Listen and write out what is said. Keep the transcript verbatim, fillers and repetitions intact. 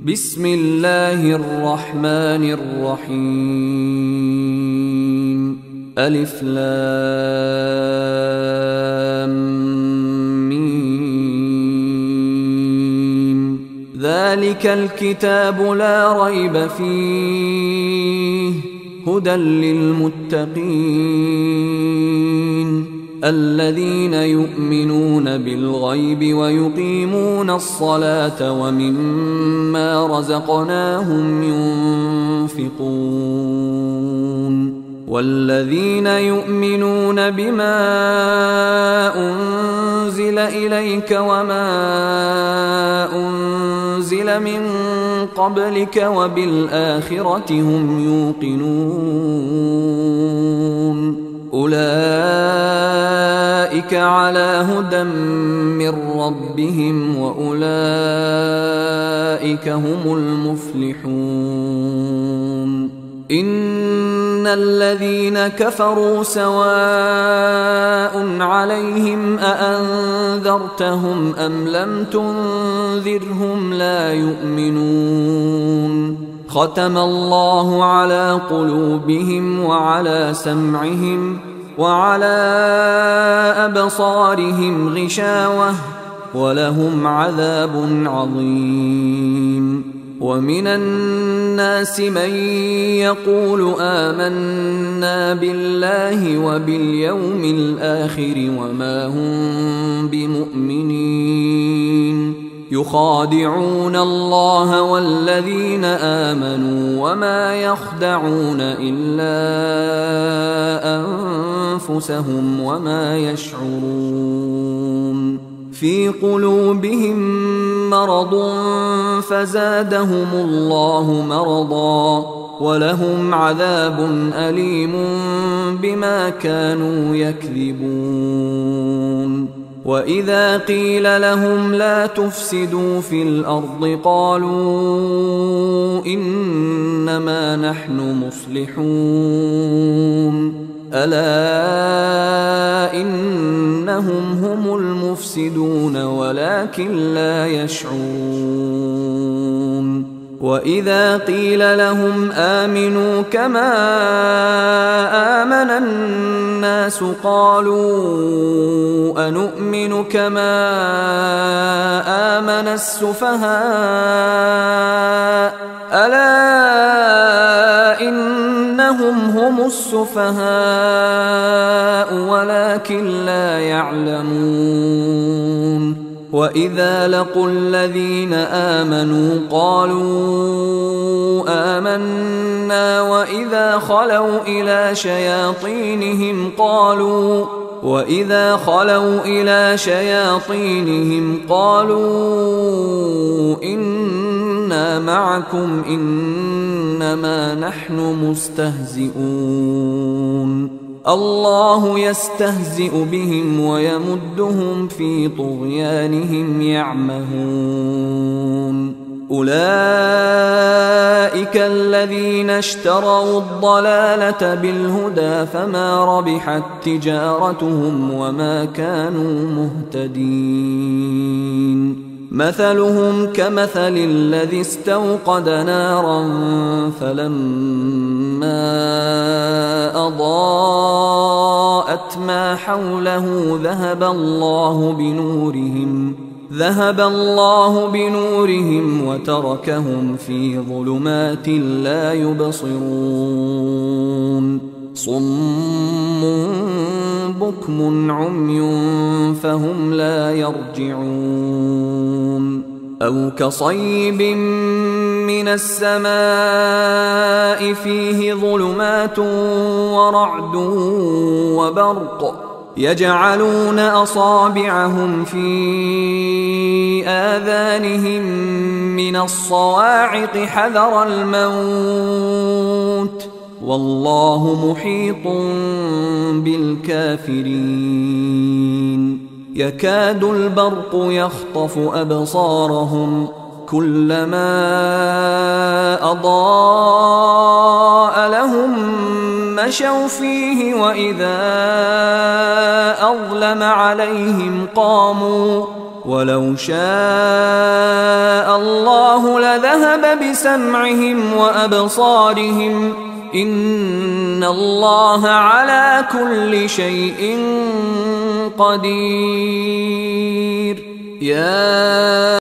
بسم الله الرحمن الرحيم. ألف لام ميم. ذلك الكتاب لا ريب فيه هدى للمتقين الذين يؤمنون بالغيب ويقيمون الصلاة ومما رزقناهم ينفقون والذين يؤمنون بما أنزل إليك وما أنزل من قبلك وبالآخرة هم يوقنون أولئك على هدى من ربهم وأولئك هم المفلحون. إن الذين كفروا سواء عليهم أأنذرتهم أم لم تنذرهم لا يؤمنون. ختم الله على قلوبهم وعلى سمعهم وعلى أبصارهم غشاوة ولهم عذاب عظيم. ومن الناس من يقول آمنا بالله وباليوم الآخر وما هم بمؤمنين يخادعون الله والذين آمنوا وما يخدعون إلا أنفسهم وما يشعرون. في قلوبهم مرض فزادهم الله مرضا ولهم عذاب أليم بما كانوا يكذبون. وإذا قيل لهم لا تفسدوا في الأرض قالوا إنما نحن مصلحون ألا إنهم هم المفسدون ولكن لا يشعرون. وإذا قيل لهم آمنوا كما آمن الناس قالوا أنؤمن كما آمن السفهاء ألا إنهم هم السفهاء ولكن لا يعلمون. وإذا لقوا الذين آمنوا قالوا آمنا وإذا خلوا إلى شياطينهم قالوا وإذا خلوا إلى شياطينهم قالوا إنا معكم إنما نحن مستهزئون. الله يستهزئ بهم ويمدهم في طغيانهم يعمهون. أولئك الذين اشتروا الضلالة بالهدى فما ربحت تجارتهم وما كانوا مهتدين. مثلهم كمثل الذي استوقد نارا فلما أضاءت ما حوله ذهب الله بنورهم ذهب الله بنورهم وتركهم في ظلمات لا يبصرون. صم بكم عمي فهم لا يرجعون. أو كصيب من السماء فيه ظلمات ورعد وبرق يجعلون أصابعهم في آذانهم من الصواعق حذر الموت والله محيط بالكافرين. يكاد البرق يخطف أبصارهم كلما أضاء لهم مشوا فيه وإذا أظلم عليهم قاموا ولو شاء الله لذهب بسمعهم وأبصارهم إن الله على كل شيء قدير. يا